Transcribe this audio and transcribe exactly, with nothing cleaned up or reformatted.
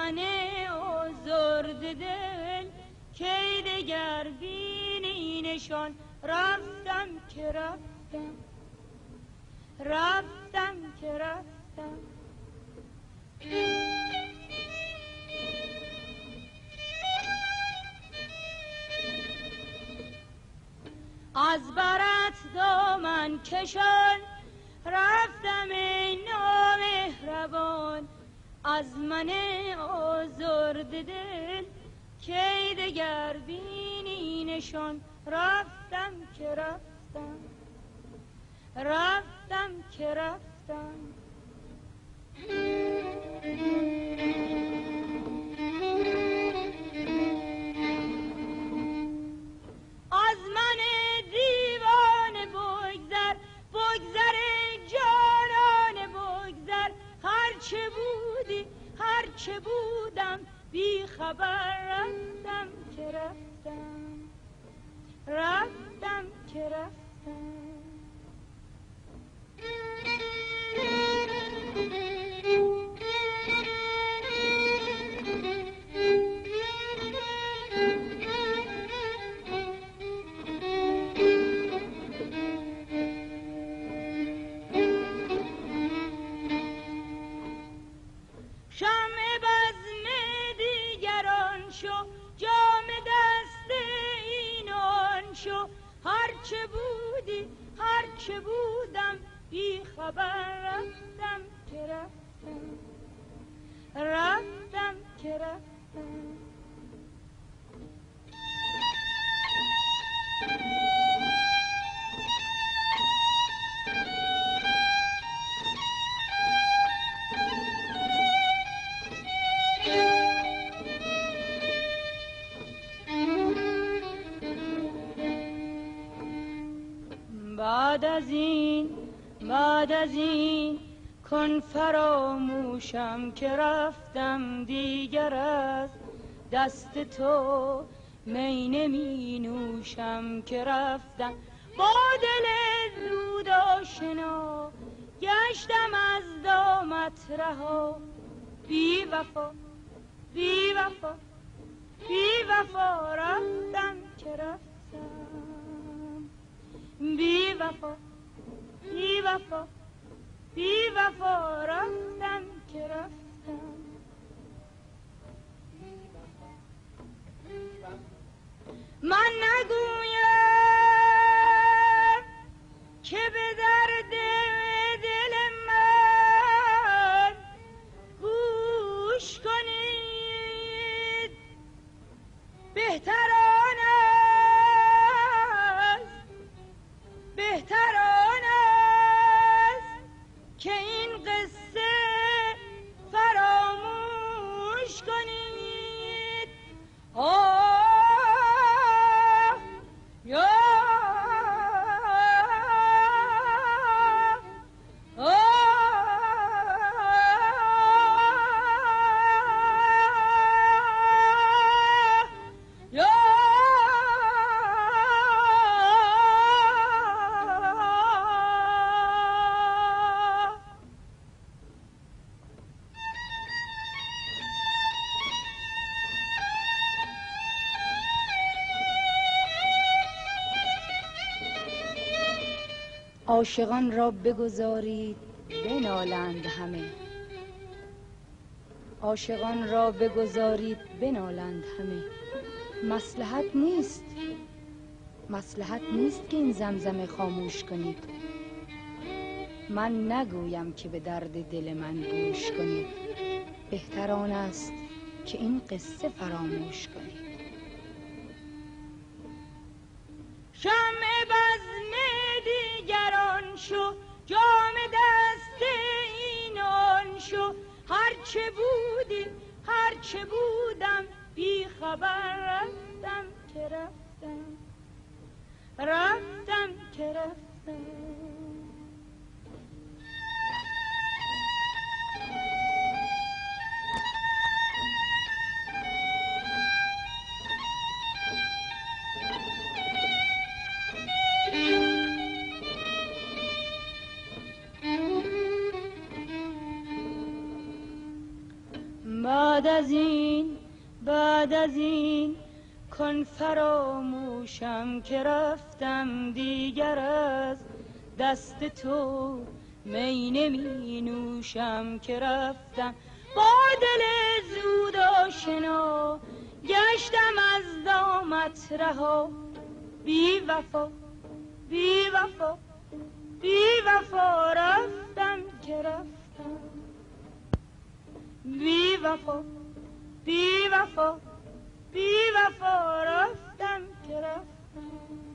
من آزرده دل کی دگر بینی نشان. رفتم که رفتم رفتم که رفتم. از برات دامن کشان رفتم ای نامهربان. از من آزرده دل کی دگر بینی نشان. رفتم که رفتم رفتم که رفتم. از من دیوانه بگذر بگذر جانانه بگذر. هرچه بودی هرچه بودم بی خبر. رفتم که رفتم رفتم که رفتم. شمع بزم دیگران شو جام دست اینان شو. هرچه بودی هرچه بودم بی خبر. رفتم که رفتم رفتم که رفتم. بعد از این بعد از این کن فراموشم که رفتم دیگر از دست تو می نمی نوشم که رفتم. با دل زود آشنا گشتم از دامت رها. بی وفا بی وفا بی وفا. رفتم که رفتم بی وفا بی وفا بی وفا. رفتم که رفتم. من نگویم که به درد دل من گوش کنید. بهتر آن است بهتر آن است که این قصه فراموش کنید. آه یا عاشقان را بگذارید بنالند همه. عاشقان را بگذارید بنالند همه. مصلحت نیست مصلحت نیست که این زمزمه خاموش کنید. من نگویم که به درد دل من گوش کنید. بهتر آن است که این قصه فراموش کنید. شمع بزم دیگران شو جام دست اینان شو. هرچه بودی هرچه بودم بی خبر. رفتم که رفتم رفتم که رفتم. بعد بعد از این بعد از این کن فراموشم که رفتم دیگر از دست تو می نمی نوشم که رفتم با دل زود آشنا گشتم از دامت رها بی وفا بی وفا بی وفا رفتم که رفتم بی وفا بی وفا بی وفا رفتم که رفتم